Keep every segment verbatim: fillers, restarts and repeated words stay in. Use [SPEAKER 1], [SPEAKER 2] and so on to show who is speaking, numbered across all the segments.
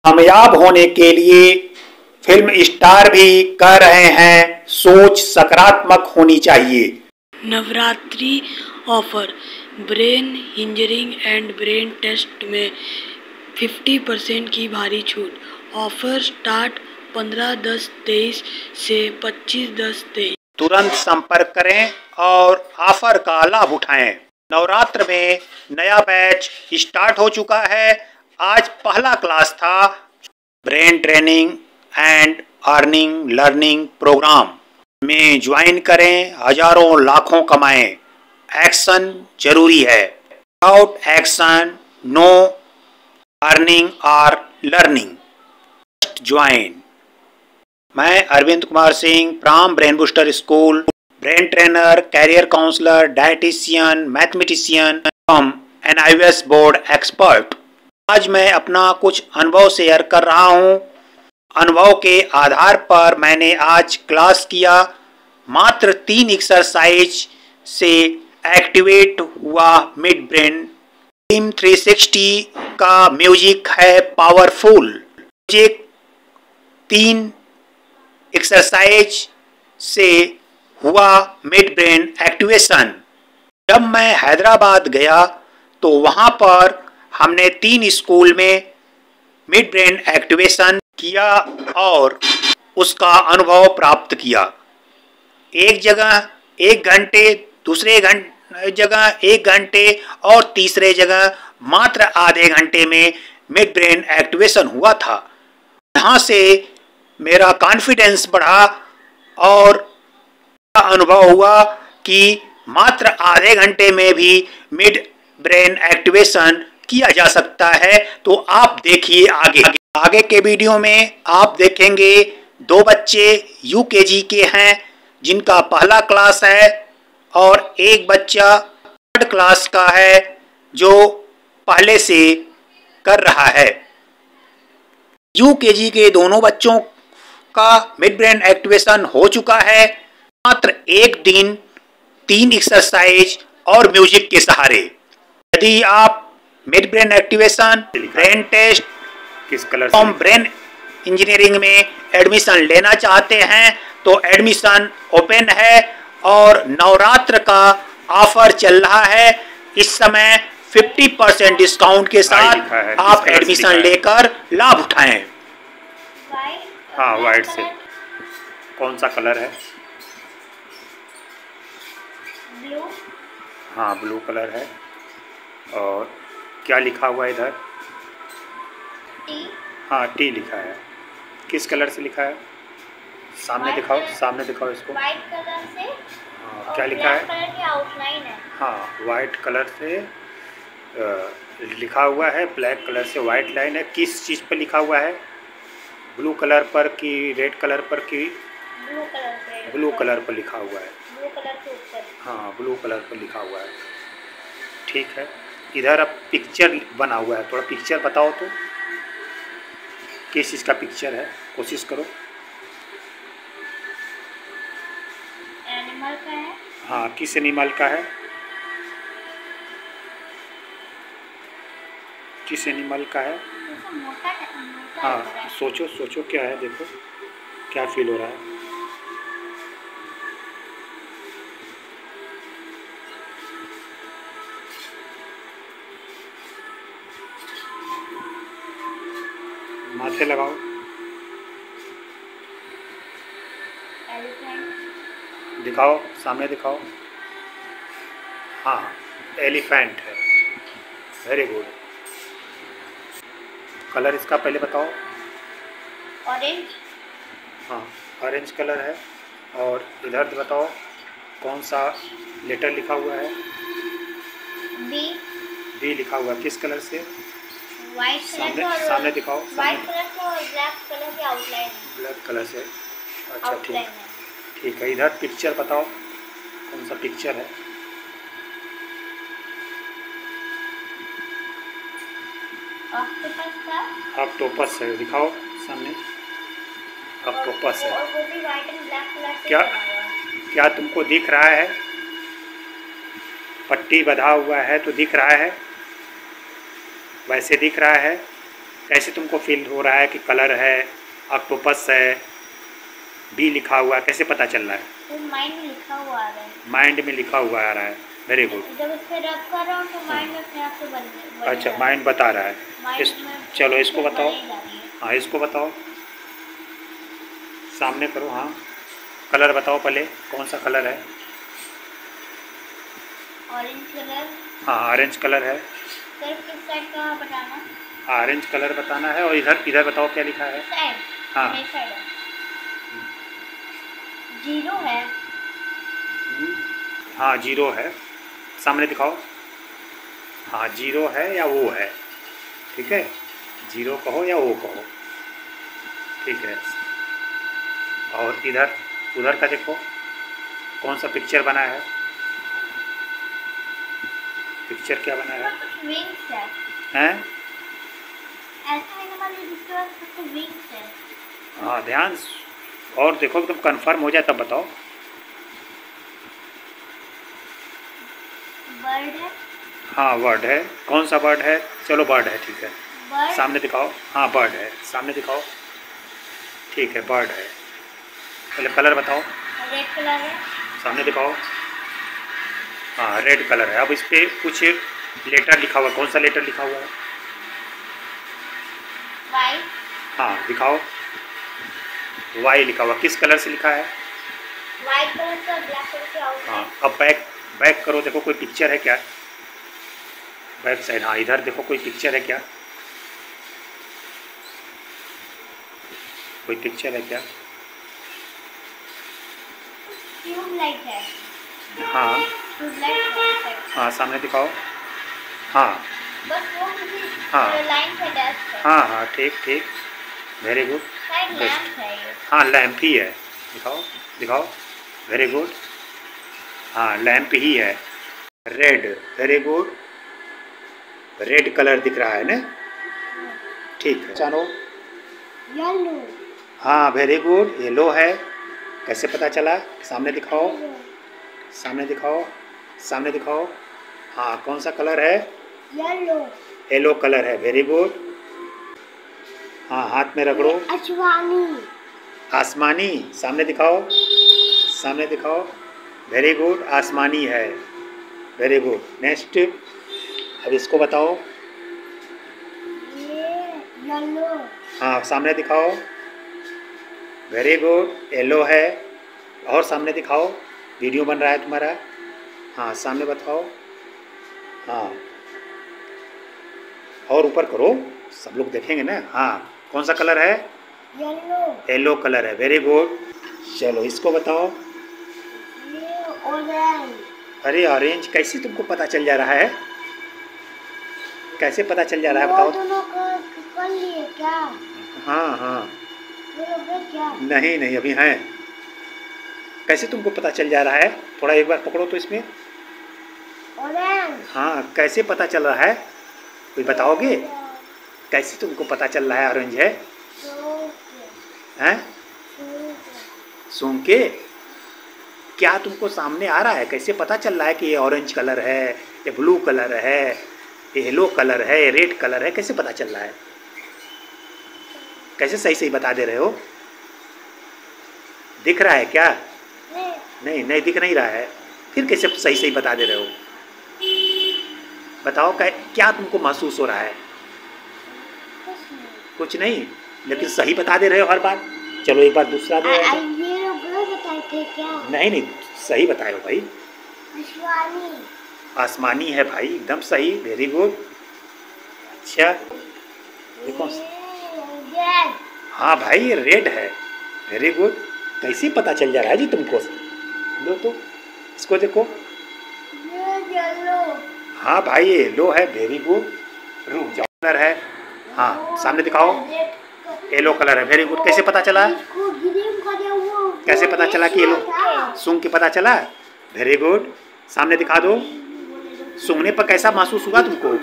[SPEAKER 1] कामयाब होने के लिए फिल्म स्टार भी कह रहे हैं सोच सकारात्मक होनी चाहिए।
[SPEAKER 2] Navratri offer, brain engineering and brain test में पचास परसेंट की भारी छूट। ऑफर स्टार्ट पंद्रह दस तेईस से पच्चीस दस तेईस।
[SPEAKER 1] तुरंत संपर्क करें और ऑफर का लाभ उठाएं। नवरात्र में नया बैच स्टार्ट हो चुका है। आज पहला क्लास था brain training and earning learning programme में ज्वाइन करें, हजारों लाखों कमाएं। एक्शन जरूरी है। विदाउट एक्शन नो अर्निंग और लर्निंग। Just join. मैं Arvind Kumar Singh from brain booster school, brain trainer, career counsellor, dietitian, mathematician from N I A S board expert. आज मैं अपना कुछ अनुभव शेयर कर रहा हूँ। अनुभव के आधार पर मैंने आज क्लास किया। मात्र तीन एक्सरसाइज से एक्टिवेट हुआ mid brain. Team three sixty का म्यूजिक है पावरफुल। म्यूजिक तीन एक्सरसाइज से हुआ मिड ब्रेन एक्टिवेशन। जब मैं हैदराबाद गया तो वहाँ पर हमने तीन स्कूल में मिड ब्रेन एक्टिवेशन किया और उसका अनुभव प्राप्त किया। एक जगह एक घंटे, दूसरे घंटे जगह एक घंटे और तीसरे जगह मात्र आधे घंटे में मिड ब्रेन एक्टिवेशन हुआ था। यहाँ से मेरा कॉन्फिडेंस बढ़ा और अनुभव हुआ कि मात्र आधे घंटे में भी मिड ब्रेन एक्टिवेशन किया जा सकता है। तो आप देखिए आगे आगे के वीडियो में आप देखेंगे दो बच्चे यू के जी के हैं जिनका पहला क्लास है और एक बच्चा थर्ड क्लास का है जो पहले से कर रहा है। यू के जी के दोनों बच्चों का मिड ब्रेन एक्टिवेशन हो चुका है। मात्र एक दिन तीन एक्सरसाइज और म्यूजिक के सहारे। यदि आप mid brain activation, brain test
[SPEAKER 3] किस कलर
[SPEAKER 1] फ्रॉम ब्रेन इंजीनियरिंग में एडमिशन लेना चाहते हैं तो एडमिशन ओपन है और नवरात्र का ऑफर चल रहा है। इस समय पचास परसेंट डिस्काउंट के साथ आप एडमिशन लेकर लाभ उठाएं।
[SPEAKER 3] हाँ, वाइट से। कौन सा कलर है?
[SPEAKER 4] ब्लू।
[SPEAKER 3] हाँ, ब्लू कलर है। और क्या लिखा हुआ है इधर?
[SPEAKER 4] टी।
[SPEAKER 3] हाँ, टी लिखा है। किस कलर से लिखा है? सामने दिखाओ, सामने दिखाओ इसको।
[SPEAKER 4] वाइट कलर से।
[SPEAKER 3] हाँ, क्या लिखा है?
[SPEAKER 4] कलर की आउटलाइन है।
[SPEAKER 3] हाँ, वाइट कलर से आ, लिखा हुआ है। ब्लैक कलर से वाइट लाइन है। किस चीज़ पर लिखा हुआ है? ब्लू कलर पर कि रेड कलर पर कि?
[SPEAKER 4] ब्लू कलर पे।
[SPEAKER 3] ब्लू कलर पर लिखा हुआ है।
[SPEAKER 4] ब्लू कलर के ऊपर।
[SPEAKER 3] हाँ, ब्लू कलर पर लिखा हुआ है। ठीक है। इधर अब पिक्चर बना हुआ है। थोड़ा पिक्चर बताओ तो किस चीज़ का पिक्चर है? कोशिश करो।
[SPEAKER 4] एनिमल का है।
[SPEAKER 3] हाँ, किस एनिमल का है? किस एनिमल का है?
[SPEAKER 4] मोटा मोटा
[SPEAKER 3] हाँ,
[SPEAKER 4] लग रहा है।
[SPEAKER 3] सोचो सोचो क्या है, देखो क्या फील हो रहा है। माथे लगाओ।
[SPEAKER 4] एलिफेंट।
[SPEAKER 3] दिखाओ, सामने दिखाओ। हाँ, एलिफेंट है। Very good. कलर इसका पहले बताओ।
[SPEAKER 4] ऑरेंज।
[SPEAKER 3] हाँ, ऑरेंज कलर है। और इधर बताओ कौन सा लेटर लिखा हुआ है?
[SPEAKER 4] बी।
[SPEAKER 3] बी लिखा हुआ है। किस कलर से?
[SPEAKER 4] वाइट कलर
[SPEAKER 3] सामने
[SPEAKER 4] का और
[SPEAKER 3] सामने दिखाओ।
[SPEAKER 4] वाइट
[SPEAKER 3] सामने
[SPEAKER 4] कलर का और ब्लैक कलर की आउटलाइन है।
[SPEAKER 3] ब्लैक कलर से। अच्छा, ठीक
[SPEAKER 4] आउटलाइन है।
[SPEAKER 3] ठीक है। इधर पिक्चर बताओ कौन सा पिक्चर है?
[SPEAKER 4] ऑक्टोपस का।
[SPEAKER 3] ऑक्टोपस है। दिखाओ सामने। ऑक्टोपस है।
[SPEAKER 4] और वो भी वाइट एंड ब्लैक कलर से
[SPEAKER 3] क्या
[SPEAKER 4] बना हुआ है।
[SPEAKER 3] क्या तुमको दिख रहा है? पट्टी बंधा हुआ है तो दिख रहा है? वैसे दिख रहा है? कैसे तुमको फील हो रहा है कि कलर है, ऑक्टोपस है, बी लिखा हुआ है, कैसे पता चल रहा है?
[SPEAKER 4] तो माइंड में लिखा हुआ आ रहा है।
[SPEAKER 3] माइंड में लिखा हुआ आ रहा है। Very good.
[SPEAKER 4] जब इस पे रब कर रहा हूँ तो माइंड में अपने आप से बन बन
[SPEAKER 3] अच्छा,
[SPEAKER 4] जा
[SPEAKER 3] माइंड बता रहा है।
[SPEAKER 4] माइंड
[SPEAKER 3] इस,
[SPEAKER 4] में
[SPEAKER 3] चलो इसको बताओ।
[SPEAKER 4] बनी जा रही है।
[SPEAKER 3] हाँ, इसको बताओ, सामने करो। हाँ, कलर बताओ पहले, कौन सा कलर है?
[SPEAKER 4] Orange colour.
[SPEAKER 3] हाँ, ऑरेंज कलर है।
[SPEAKER 4] सर किस साइड का बताना?
[SPEAKER 3] ऑरेंज कलर बताना है। और इधर इधर बताओ क्या लिखा है?
[SPEAKER 4] साइड।
[SPEAKER 3] हाँ।
[SPEAKER 4] मेरी साइड है। जीरो है।
[SPEAKER 3] हाँ, जीरो है। सामने दिखाओ। हाँ, जीरो है या वो है, ठीक है। जीरो कहो या वो कहो, ठीक है। और इधर उधर का देखो, कौन सा पिक्चर बना है? पिक्चर क्या बना है?
[SPEAKER 4] कुछ विंग्स है।
[SPEAKER 3] हैं?
[SPEAKER 4] ऐसा है हमारे जिसके पास कुछ विंग्स है।
[SPEAKER 3] हाँ, ध्यान से- और देखो तुम कंफर्म हो जाए तब बताओ।
[SPEAKER 4] बर्ड है।
[SPEAKER 3] हाँ, बर्ड है। कौन सा बर्ड है? चलो बर्ड है, ठीक है।
[SPEAKER 4] बर्ड।
[SPEAKER 3] सामने दिखाओ। हाँ, बर्ड है, सामने दिखाओ, ठीक है, बर्ड है। पहले कलर बताओ।
[SPEAKER 4] रेड कलर है।
[SPEAKER 3] सामने दिखाओ। हाँ, रेड कलर है। अब इस पर कुछ लेटर लिखा हुआ है, कौन सा लेटर लिखा हुआ है?
[SPEAKER 4] वाइट।
[SPEAKER 3] हाँ, दिखाओ। वाई लिखा हुआ, किस कलर से लिखा है?
[SPEAKER 4] वाइट कलर का ब्लैक कलर के आउटलाइन।
[SPEAKER 3] हाँ, अब बैक बैक करो, देखो कोई पिक्चर है क्या? बैक साइड, हाँ, इधर देखो कोई पिक्चर है क्या? कोई पिक्चर है क्या?
[SPEAKER 4] ट्यूबलाइट है।
[SPEAKER 3] हाँ।
[SPEAKER 4] ट्यूबलाइट है।
[SPEAKER 3] हाँ, सामने दिखाओ। हाँ।
[SPEAKER 4] बस वो किसी
[SPEAKER 3] हाँ।
[SPEAKER 4] लाइन से डस्ट है।
[SPEAKER 3] हाँ हाँ, ठीक ठीक, वेरी गुड।
[SPEAKER 4] शायद लैंप है ये।
[SPEAKER 3] हाँ, लैंप ही है। दिखाओ दिखाओ, वेरी गुड। हाँ, लैंप ही है। Red, very good. Red colour दिख रहा है ना, ठीक है। चलो,
[SPEAKER 4] येलो।
[SPEAKER 3] हाँ, वेरी गुड। येलो है, कैसे पता चला? सामने दिखाओ, सामने दिखाओ, सामने दिखाओ। हाँ, कौन सा कलर है?
[SPEAKER 4] येलो।
[SPEAKER 3] येलो कलर है, वेरी गुड। हाँ, हाथ में रगड़ो।
[SPEAKER 4] आसमानी।
[SPEAKER 3] आसमानी, सामने दिखाओ, सामने दिखाओ, वेरी गुड। आसमानी है, वेरी गुड। नेक्स्ट, अब इसको बताओ।
[SPEAKER 4] ये येलो।
[SPEAKER 3] हाँ, सामने दिखाओ, वेरी गुड। येलो है। और सामने दिखाओ, वीडियो बन रहा है तुम्हारा। हाँ, सामने बताओ। हाँ, और ऊपर करो, सब लोग देखेंगे ना। हाँ, कौन सा कलर है?
[SPEAKER 4] येलो।
[SPEAKER 3] येलो कलर है, वेरी गुड। चलो, इसको बताओ।
[SPEAKER 4] ये ऑरेंज।
[SPEAKER 3] अरे, ऑरेंज कैसे तुमको पता चल जा रहा है? कैसे पता चल जा रहा है
[SPEAKER 4] वो
[SPEAKER 3] बताओ?
[SPEAKER 4] दोनों का कर लिए क्या?
[SPEAKER 3] हाँ हाँ,
[SPEAKER 4] वो लोग हैं क्या?
[SPEAKER 3] नहीं नहीं, अभी हैं। कैसे तुमको पता चल जा रहा है? थोड़ा एक बार पकड़ो तो इसमें।
[SPEAKER 4] ऑरेंज।
[SPEAKER 3] हाँ, कैसे पता चल रहा है, कोई बताओगे? कैसे तुमको पता चल रहा है ऑरेंज है? हैं? सूंघ के? क्या तुमको सामने आ रहा है? कैसे पता चल रहा है कि ये ऑरेंज कलर है, ये ब्लू कलर है, ये येलो कलर है, ये रेड कलर है? कैसे पता चल रहा है? कैसे सही सही बता दे रहे हो? दिख रहा है क्या?
[SPEAKER 4] नहीं।
[SPEAKER 3] नहीं नहीं, दिख नहीं रहा है, फिर कैसे सही सही बता दे रहे हो? बताओ, क्या तुमको महसूस हो रहा है? कुछ नहीं, लेकिन सही बता दे रहे हो हर बार। चलो, एक बार दूसरा दो।
[SPEAKER 4] ये लोग गलत बताए थे क्या?
[SPEAKER 3] नहीं नहीं, सही बताए हो भाई।
[SPEAKER 4] आसमानी।
[SPEAKER 3] आसमानी है भाई, एकदम सही, वेरी गुड। अच्छा, ये कौन सा?
[SPEAKER 4] रेड।
[SPEAKER 3] हाँ भाई, रेड है, वेरी गुड। कैसे पता चल जा रहा है जी तुमको? दो तो इसको देखो।
[SPEAKER 4] ये येलो।
[SPEAKER 3] हाँ भाई, ये येलो है, वेरी गुड। रुक जाओ, कलर है। हाँ, सामने दिखाओ। येलो कलर है, वेरी गुड। कैसे पता चला? कैसे पता चला कि येलो? सूंघ के पता चला, वेरी गुड। सामने दिखा दो। सूंघने पर कैसा महसूस हुआ तुमको?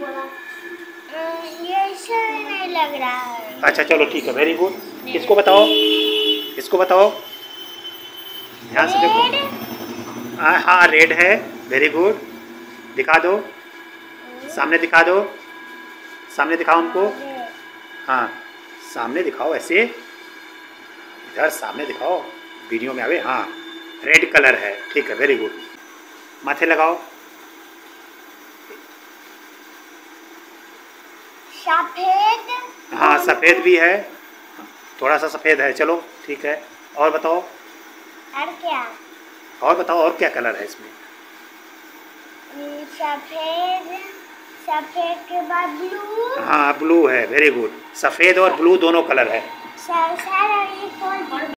[SPEAKER 4] ये नहीं लग रहा है।
[SPEAKER 3] अच्छा, चलो ठीक है, वेरी गुड। इसको बताओ, इसको बताओ, ध्यान से देखो। हाँ हाँ, रेड है, वेरी गुड। दिखा दो, सामने दिखा दो, सामने दिखाओ उनको। हाँ, सामने दिखाओ ऐसे, इधर सामने दिखाओ, वीडियो में आवे। हाँ, रेड कलर है, ठीक है, वेरी गुड। माथे लगाओ।
[SPEAKER 4] सफेद।
[SPEAKER 3] हाँ, सफ़ेद भी है, थोड़ा सा सफ़ेद है, चलो ठीक है। और बताओ,
[SPEAKER 4] और क्या?
[SPEAKER 3] और बताओ, और क्या कलर है इसमें?
[SPEAKER 4] सफेद, सफेद के बाद ब्लू।
[SPEAKER 3] हाँ, ब्लू है, वेरी गुड। सफ़ेद और ब्लू दोनों कलर है।
[SPEAKER 4] सर सर ये कौन